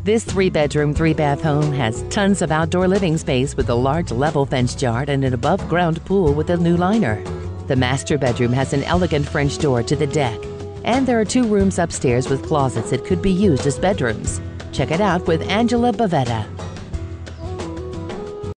This 3-bedroom, 3-bath home has tons of outdoor living space with a large level fenced yard and an above-ground pool with a new liner. The master bedroom has an elegant French door to the deck, and there are 2 rooms upstairs with closets that could be used as bedrooms. Check it out with Angela Bavetta.